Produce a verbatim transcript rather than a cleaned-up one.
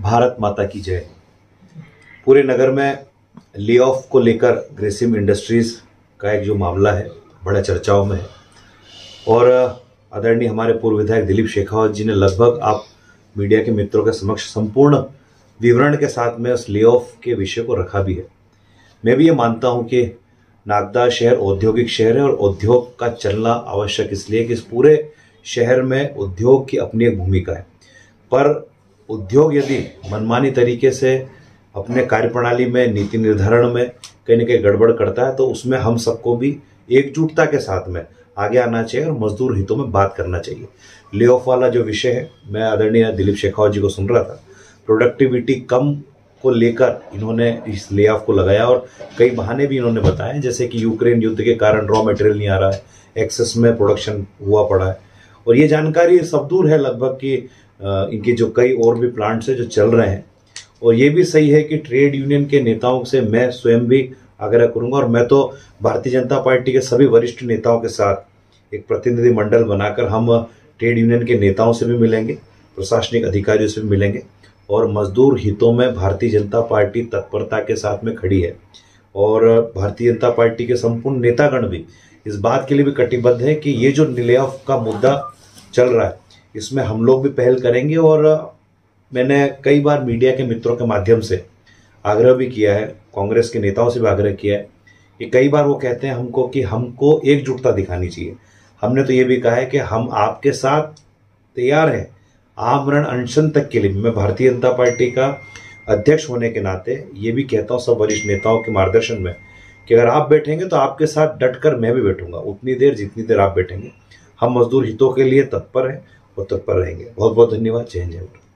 भारत माता की जय। पूरे नगर में ले ऑफ को लेकर ग्रेसिम इंडस्ट्रीज का एक जो मामला है बड़ा चर्चाओं में है और आदरणीय हमारे पूर्व विधायक दिलीप शेखावत जी ने लगभग आप मीडिया के मित्रों के समक्ष संपूर्ण विवरण के साथ में उस ले ऑफ के विषय को रखा भी है। मैं भी ये मानता हूं कि नागदा शहर औद्योगिक शहर है और उद्योग का चलना आवश्यक इसलिए कि इस पूरे शहर में उद्योग की अपनी एक भूमिका है, पर उद्योग यदि मनमानी तरीके से अपने कार्यप्रणाली में नीति निर्धारण में कहीं न कहीं गड़बड़ करता है तो उसमें हम सबको भी एकजुटता के साथ में आगे आना चाहिए और मजदूर हितों में बात करना चाहिए। ले ऑफ वाला जो विषय है, मैं आदरणीय दिलीप शेखावत जी को सुन रहा था, प्रोडक्टिविटी कम को लेकर इन्होंने इस ले ऑफ को लगाया और कई बहाने भी इन्होंने बताए, जैसे कि यूक्रेन युद्ध के कारण रॉ मटेरियल नहीं आ रहा है, एक्सेस में प्रोडक्शन हुआ पड़ा है और ये जानकारी सब दूर है लगभग कि इनके जो कई और भी प्लांट्स है जो चल रहे हैं। और ये भी सही है कि ट्रेड यूनियन के नेताओं से मैं स्वयं भी आग्रह करूंगा और मैं तो भारतीय जनता पार्टी के सभी वरिष्ठ नेताओं के साथ एक प्रतिनिधि मंडल बनाकर हम ट्रेड यूनियन के नेताओं से भी मिलेंगे, प्रशासनिक अधिकारियों से भी मिलेंगे और मजदूर हितों में भारतीय जनता पार्टी तत्परता के साथ में खड़ी है और भारतीय जनता पार्टी के संपूर्ण नेतागण भी इस बात के लिए भी कटिबद्ध है कि ये जो ले ऑफ का मुद्दा चल रहा है इसमें हम लोग भी पहल करेंगे। और मैंने कई बार मीडिया के मित्रों के माध्यम से आग्रह भी किया है, कांग्रेस के नेताओं से भी आग्रह किया है कि कई बार वो कहते हैं हमको कि हमको एकजुटता दिखानी चाहिए। हमने तो ये भी कहा है कि हम आपके साथ तैयार हैं आमरण अनशन तक के लिए। मैं भारतीय जनता पार्टी का अध्यक्ष होने के नाते ये भी कहता हूँ सब वरिष्ठ नेताओं के मार्गदर्शन में कि अगर आप बैठेंगे तो आपके साथ डटकर मैं भी बैठूंगा उतनी देर जितनी देर आप बैठेंगे। हम मजदूर हितों के लिए तत्पर हैं और तत्पर रहेंगे। बहुत बहुत धन्यवाद। जय हिंद, जय भारत।